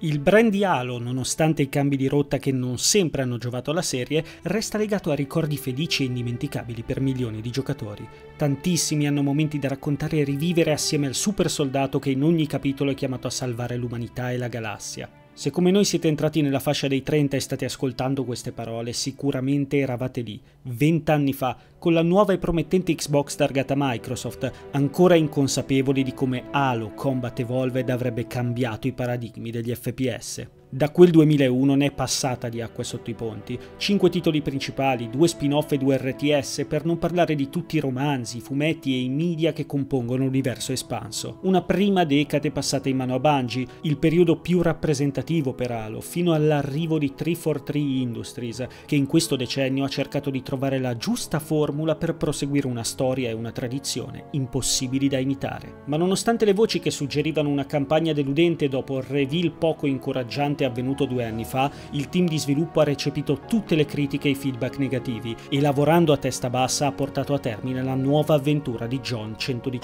Il brand di Halo, nonostante i cambi di rotta che non sempre hanno giovato alla serie, resta legato a ricordi felici e indimenticabili per milioni di giocatori. Tantissimi hanno momenti da raccontare e rivivere assieme al super soldato che in ogni capitolo è chiamato a salvare l'umanità e la galassia. Se come noi siete entrati nella fascia dei 30 e state ascoltando queste parole, sicuramente eravate lì, 20 anni fa, con la nuova e promettente Xbox targata Microsoft, ancora inconsapevoli di come Halo Combat Evolved avrebbe cambiato i paradigmi degli FPS. Da quel 2001 ne è passata di acqua sotto i ponti, 5 titoli principali, 2 spin-off e 2 RTS, per non parlare di tutti i romanzi, i fumetti e i media che compongono l'universo espanso. Una prima decade passata in mano a Bungie, il periodo più rappresentativo per Halo, fino all'arrivo di 343 Industries, che in questo decennio ha cercato di trovare la giusta formula per proseguire una storia e una tradizione impossibili da imitare. Ma nonostante le voci che suggerivano una campagna deludente dopo il reveal poco incoraggiante avvenuto 2 anni fa, il team di sviluppo ha recepito tutte le critiche e i feedback negativi e, lavorando a testa bassa, ha portato a termine la nuova avventura di John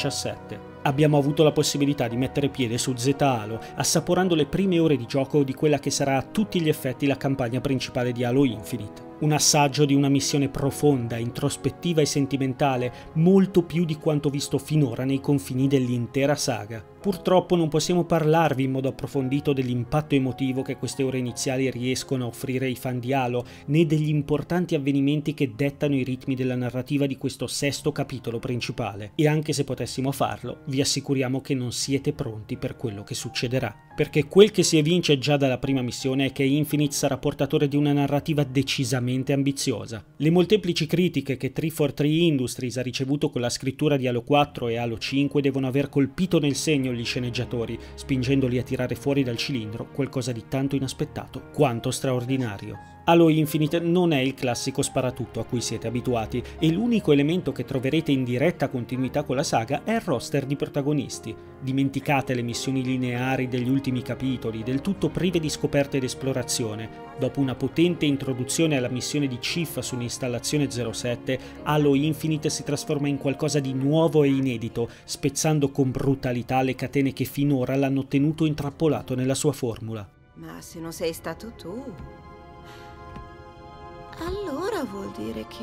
117. Abbiamo avuto la possibilità di mettere piede su Z-Halo, assaporando le prime ore di gioco di quella che sarà a tutti gli effetti la campagna principale di Halo Infinite. Un assaggio di una missione profonda, introspettiva e sentimentale, molto più di quanto visto finora nei confini dell'intera saga. Purtroppo non possiamo parlarvi in modo approfondito dell'impatto emotivo che queste ore iniziali riescono a offrire ai fan di Halo, né degli importanti avvenimenti che dettano i ritmi della narrativa di questo sesto capitolo principale. E anche se potessimo farlo, vi assicuriamo che non siete pronti per quello che succederà. Perché quel che si evince già dalla prima missione è che Infinite sarà portatore di una narrativa decisamente ambiziosa. Le molteplici critiche che 343 Industries ha ricevuto con la scrittura di Halo 4 e Halo 5 devono aver colpito nel segno gli sceneggiatori, spingendoli a tirare fuori dal cilindro qualcosa di tanto inaspettato quanto straordinario. Halo Infinite non è il classico sparatutto a cui siete abituati e l'unico elemento che troverete in diretta continuità con la saga è il roster di protagonisti. Dimenticate le missioni lineari degli ultimi capitoli, del tutto prive di scoperte ed esplorazione. Dopo una potente introduzione alla missione di Chief sull'installazione 07, Halo Infinite si trasforma in qualcosa di nuovo e inedito, spezzando con brutalità le catene che finora l'hanno tenuto intrappolato nella sua formula. Ma se non sei stato tu, allora vuol dire che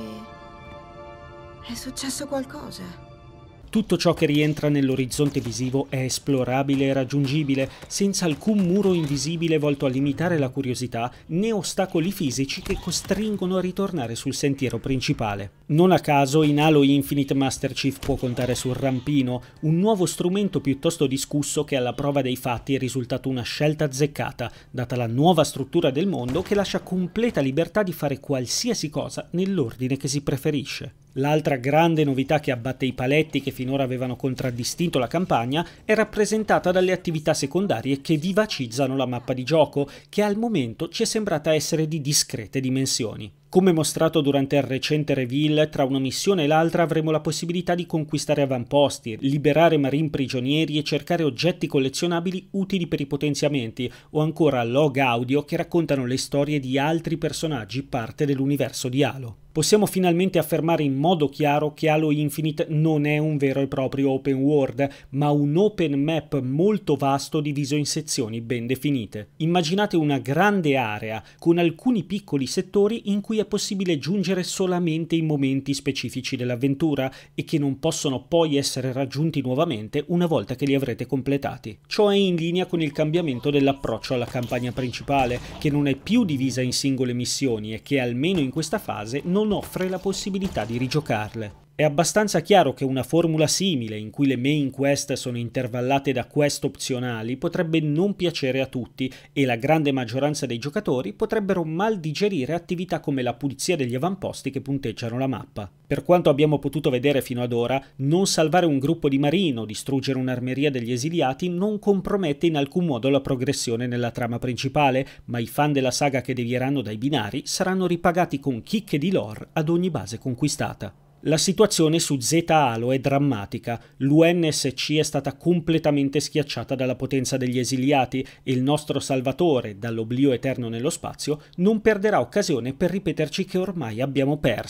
è successo qualcosa. Tutto ciò che rientra nell'orizzonte visivo è esplorabile e raggiungibile, senza alcun muro invisibile volto a limitare la curiosità, né ostacoli fisici che costringono a ritornare sul sentiero principale. Non a caso in Halo Infinite Master Chief può contare sul rampino, un nuovo strumento piuttosto discusso che alla prova dei fatti è risultato una scelta azzeccata, data la nuova struttura del mondo che lascia completa libertà di fare qualsiasi cosa nell'ordine che si preferisce. L'altra grande novità che abbatte i paletti che finora avevano contraddistinto la campagna è rappresentata dalle attività secondarie che vivacizzano la mappa di gioco, che al momento ci è sembrata essere di discrete dimensioni. Come mostrato durante il recente reveal, tra una missione e l'altra avremo la possibilità di conquistare avamposti, liberare marine prigionieri e cercare oggetti collezionabili utili per i potenziamenti, o ancora log audio che raccontano le storie di altri personaggi parte dell'universo di Halo. Possiamo finalmente affermare in modo chiaro che Halo Infinite non è un vero e proprio open world, ma un open map molto vasto diviso in sezioni ben definite. Immaginate una grande area con alcuni piccoli settori in cui è possibile giungere solamente in momenti specifici dell'avventura e che non possono poi essere raggiunti nuovamente una volta che li avrete completati. Ciò è in linea con il cambiamento dell'approccio alla campagna principale, che non è più divisa in singole missioni e che almeno in questa fase non offre la possibilità di rigiocarle. È abbastanza chiaro che una formula simile, in cui le main quest sono intervallate da quest opzionali, potrebbe non piacere a tutti e la grande maggioranza dei giocatori potrebbero mal digerire attività come la pulizia degli avamposti che punteggiano la mappa. Per quanto abbiamo potuto vedere fino ad ora, non salvare un gruppo di marino o distruggere un'armeria degli esiliati non compromette in alcun modo la progressione nella trama principale, ma i fan della saga che devieranno dai binari saranno ripagati con chicche di lore ad ogni base conquistata. La situazione su Z-Halo è drammatica, l'UNSC è stata completamente schiacciata dalla potenza degli esiliati e il nostro salvatore, dall'oblio eterno nello spazio, non perderà occasione per ripeterci che ormai abbiamo perso.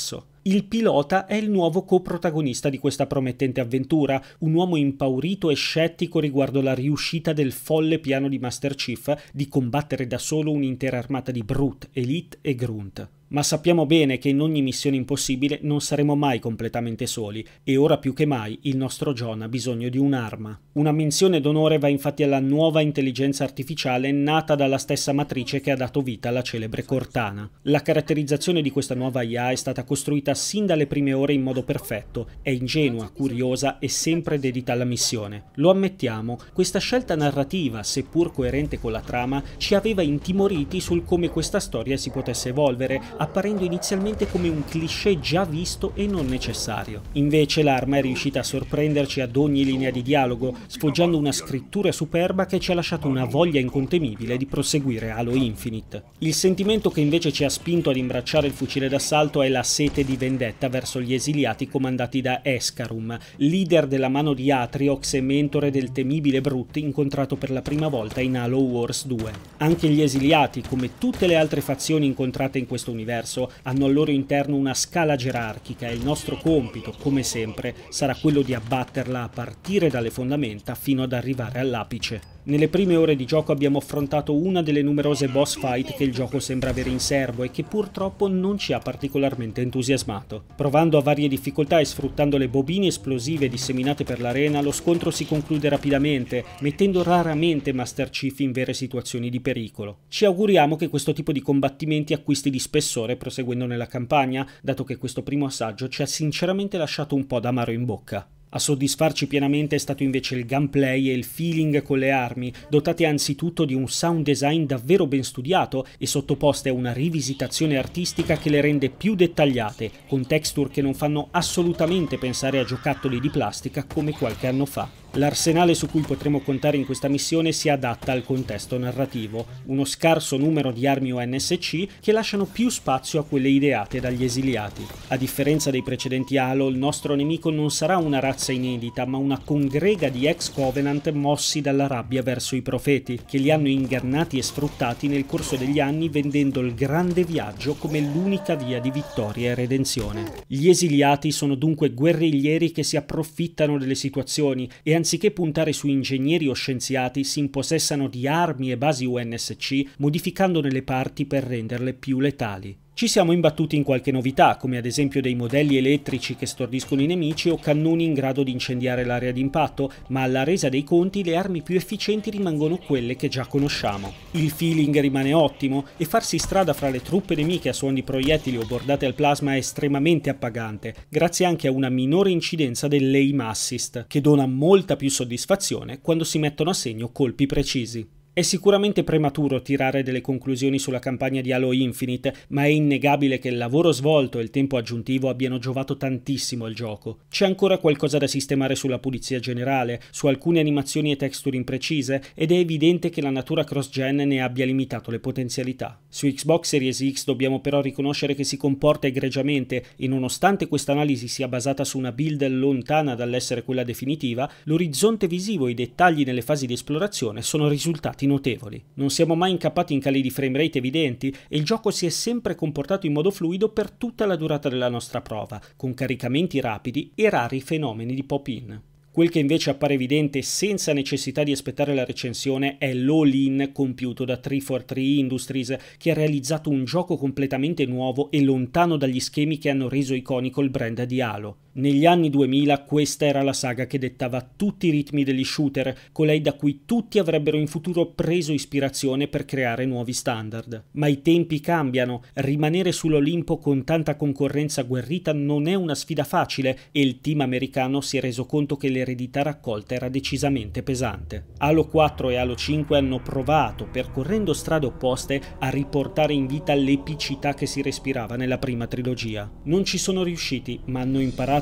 Il pilota è il nuovo coprotagonista di questa promettente avventura, un uomo impaurito e scettico riguardo la riuscita del folle piano di Master Chief di combattere da solo un'intera armata di Brute, Elite e Grunt. Ma sappiamo bene che in ogni missione impossibile non saremo mai completamente soli, e ora più che mai il nostro John ha bisogno di un'arma. Una menzione d'onore va infatti alla nuova intelligenza artificiale nata dalla stessa matrice che ha dato vita alla celebre Cortana. La caratterizzazione di questa nuova IA è stata costruita sin dalle prime ore in modo perfetto, è ingenua, curiosa e sempre dedita alla missione. Lo ammettiamo, questa scelta narrativa, seppur coerente con la trama, ci aveva intimoriti sul come questa storia si potesse evolvere, apparendo inizialmente come un cliché già visto e non necessario. Invece l'arma è riuscita a sorprenderci ad ogni linea di dialogo, sfoggiando una scrittura superba che ci ha lasciato una voglia incontenibile di proseguire Halo Infinite. Il sentimento che invece ci ha spinto ad imbracciare il fucile d'assalto è la sete di vendetta verso gli esiliati comandati da Escarum, leader della mano di Atriox e mentore del temibile Brute incontrato per la prima volta in Halo Wars 2. Anche gli esiliati, come tutte le altre fazioni incontrate in questo universo, hanno al loro interno una scala gerarchica e il nostro compito, come sempre, sarà quello di abbatterla a partire dalle fondamenta fino ad arrivare all'apice. Nelle prime ore di gioco abbiamo affrontato una delle numerose boss fight che il gioco sembra avere in serbo e che purtroppo non ci ha particolarmente entusiasmato. Provando a varie difficoltà e sfruttando le bobine esplosive disseminate per l'arena, lo scontro si conclude rapidamente, mettendo raramente Master Chief in vere situazioni di pericolo. Ci auguriamo che questo tipo di combattimenti acquisti di spessore proseguendo nella campagna, dato che questo primo assaggio ci ha sinceramente lasciato un po' d'amaro in bocca. A soddisfarci pienamente è stato invece il gameplay e il feeling con le armi, dotate anzitutto di un sound design davvero ben studiato e sottoposte a una rivisitazione artistica che le rende più dettagliate, con texture che non fanno assolutamente pensare a giocattoli di plastica come qualche anno fa. L'arsenale su cui potremo contare in questa missione si adatta al contesto narrativo, uno scarso numero di armi ONSC che lasciano più spazio a quelle ideate dagli esiliati. A differenza dei precedenti Halo, il nostro nemico non sarà una razza inedita, ma una congrega di ex-Covenant mossi dalla rabbia verso i profeti, che li hanno ingannati e sfruttati nel corso degli anni vendendo il grande viaggio come l'unica via di vittoria e redenzione. Gli esiliati sono dunque guerriglieri che si approfittano delle situazioni e anziché puntare su ingegneri o scienziati si impossessano di armi e basi UNSC modificandone le parti per renderle più letali. Ci siamo imbattuti in qualche novità, come ad esempio dei modelli elettrici che stordiscono i nemici o cannoni in grado di incendiare l'area d'impatto, ma alla resa dei conti le armi più efficienti rimangono quelle che già conosciamo. Il feeling rimane ottimo e farsi strada fra le truppe nemiche a suon di proiettili o bordate al plasma è estremamente appagante, grazie anche a una minore incidenza dell'aim assist, che dona molta più soddisfazione quando si mettono a segno colpi precisi. È sicuramente prematuro tirare delle conclusioni sulla campagna di Halo Infinite, ma è innegabile che il lavoro svolto e il tempo aggiuntivo abbiano giovato tantissimo al gioco. C'è ancora qualcosa da sistemare sulla pulizia generale, su alcune animazioni e texture imprecise, ed è evidente che la natura cross-gen ne abbia limitato le potenzialità. Su Xbox Series X dobbiamo però riconoscere che si comporta egregiamente e nonostante questa analisi sia basata su una build lontana dall'essere quella definitiva, l'orizzonte visivo e i dettagli nelle fasi di esplorazione sono risultati notevoli. Non siamo mai incappati in cali di frame rate evidenti e il gioco si è sempre comportato in modo fluido per tutta la durata della nostra prova, con caricamenti rapidi e rari fenomeni di pop-in. Quel che invece appare evidente senza necessità di aspettare la recensione è l'all-in compiuto da 343 Industries, che ha realizzato un gioco completamente nuovo e lontano dagli schemi che hanno reso iconico il brand di Halo. Negli anni 2000 questa era la saga che dettava tutti i ritmi degli shooter, colei da cui tutti avrebbero in futuro preso ispirazione per creare nuovi standard. Ma i tempi cambiano, rimanere sull'Olimpo con tanta concorrenza agguerrita non è una sfida facile e il team americano si è reso conto che l'eredità raccolta era decisamente pesante. Halo 4 e Halo 5 hanno provato, percorrendo strade opposte, a riportare in vita l'epicità che si respirava nella prima trilogia. Non ci sono riusciti, ma hanno imparato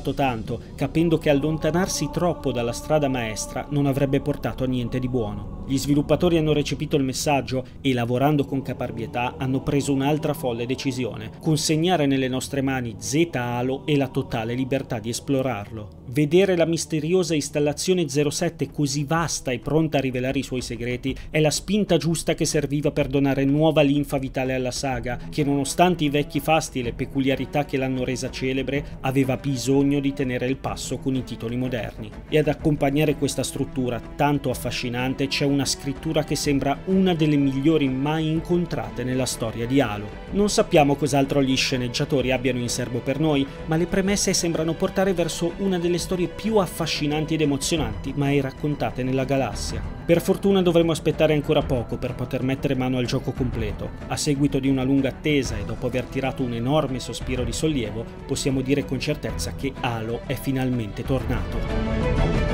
sbagliato tanto, capendo che allontanarsi troppo dalla strada maestra non avrebbe portato a niente di buono. Gli sviluppatori hanno recepito il messaggio e, lavorando con caparbietà, hanno preso un'altra folle decisione: consegnare nelle nostre mani Zeta Halo e la totale libertà di esplorarlo. Vedere la misteriosa installazione 07 così vasta e pronta a rivelare i suoi segreti è la spinta giusta che serviva per donare nuova linfa vitale alla saga, che nonostante i vecchi fasti e le peculiarità che l'hanno resa celebre, aveva bisogno di tenere il passo con i titoli moderni. E ad accompagnare questa struttura tanto affascinante c'è una scrittura che sembra una delle migliori mai incontrate nella storia di Halo. Non sappiamo cos'altro gli sceneggiatori abbiano in serbo per noi, ma le premesse sembrano portare verso una delle storie più affascinanti ed emozionanti mai raccontate nella galassia. Per fortuna dovremo aspettare ancora poco per poter mettere mano al gioco completo. A seguito di una lunga attesa e dopo aver tirato un enorme sospiro di sollievo, possiamo dire con certezza che Halo è finalmente tornato.